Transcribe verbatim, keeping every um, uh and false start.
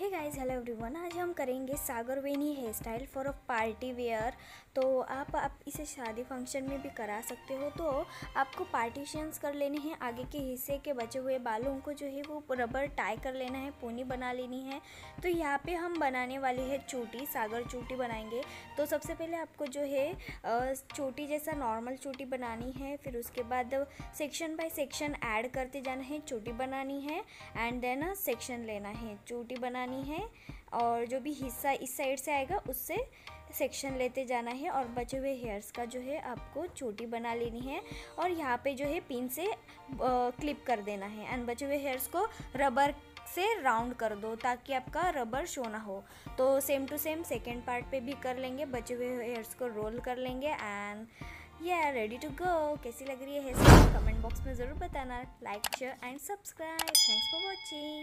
Hey guys, hello everyone. आज हम करेंगे सागर वेनी hair style for a party wear. तो आप आप इसे शादी फंक्शन में भी करा सकते हो। तो आपको पार्टीशंस कर लेने हैं। आगे के हिस्से के बचे हुए बालों को जो है वो रबर टाई कर लेना है, पोनी बना लेनी है। तो यहाँ पे हम बनाने वाले हैं चोटी, सागर चोटी बनाएंगे। तो सबसे पहले आपको जो है चोटी जैसा नॉर्मल चोटी बनानी है। फिर उसके बाद सेक्शन बाय सेक्शन ऐड करते जाना है। चोटी बनानी है एंड देन सेक्शन लेना है, चोटी बनानी है और जो भी हिस्सा इस साइड से आएगा उससे सेक्शन लेते जाना है और बचे हुए हेयर्स का जो है आपको चोटी बना लेनी है। और यहाँ पे जो है पिन से क्लिप कर देना है एंड बचे हुए हेयर्स को रबर से राउंड कर दो ताकि आपका रबर शो ना हो। तो same to same second part पे भी कर लेंगे। बचे हुए हेयर्स को रोल कर लेंगे एंड ये रेडी टू गो। कैसी लग रही है हेयर स्टाइल कमेंट बॉक्स में ज़रूर बताना। Like share and subscribe. Thanks for watching.